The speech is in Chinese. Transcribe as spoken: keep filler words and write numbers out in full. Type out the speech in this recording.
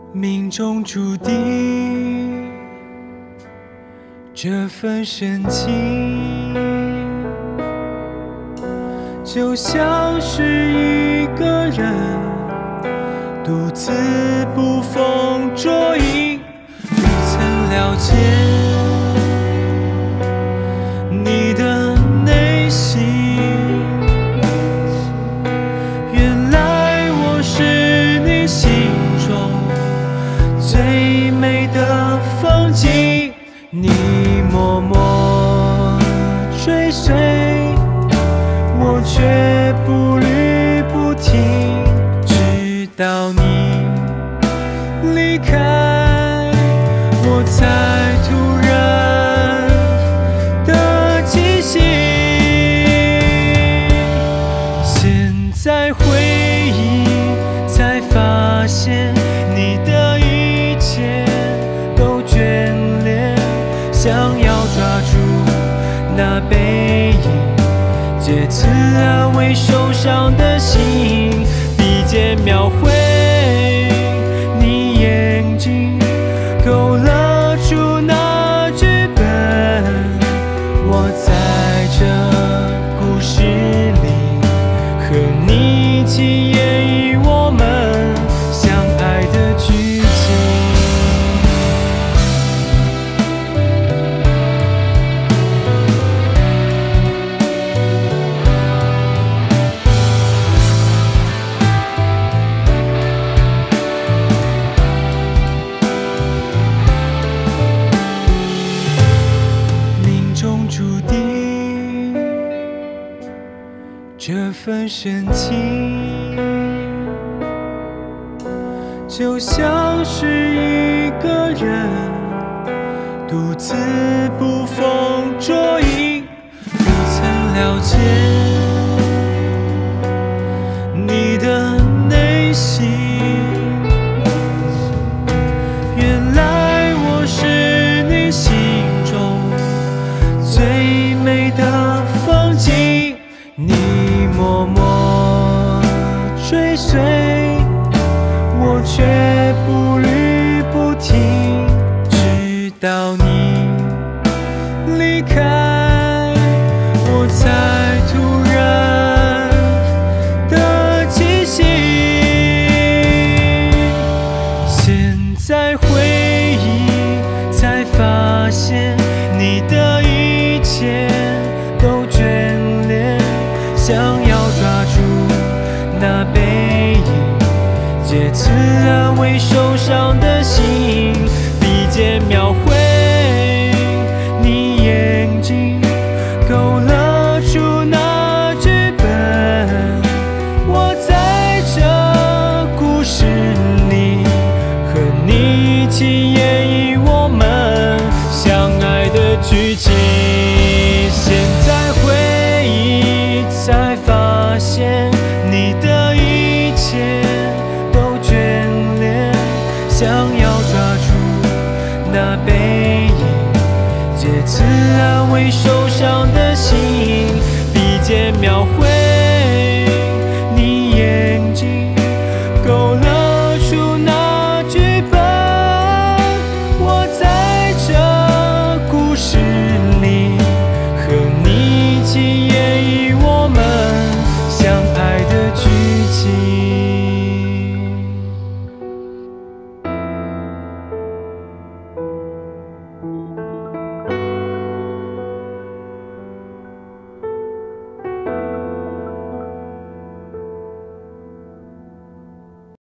命中注定这份深情，就像是一个人独自捕风捉影，不曾了解你的内心。原来我是你心中最美的风景，你默默追随，我却步履不停，直到你离开，我才突然的清醒。现在回忆才发现，你的一切都眷恋，想要抓住那背影，借此安慰受伤的心，笔尖描绘你眼睛，勾勒出那剧本。我在这故事里和你一起演绎我们相爱的剧情。注定这份深情，就像是一个人独自捕风捉影，不曾了解你的内心。原来我是你心中最美的风景，你默默追随，我却步履不停，直到你离开，我才突然的清醒。现在回忆才发现，你的一切都眷恋，想要抓住那背影，借此安慰受伤的心，笔尖描绘你眼睛，勾勒出那剧本。我在这故事里和你一起演绎我们相爱的剧情。现在回忆才发现，你的一切都眷恋，想要抓住那背影，借此安慰受伤的心，笔尖描绘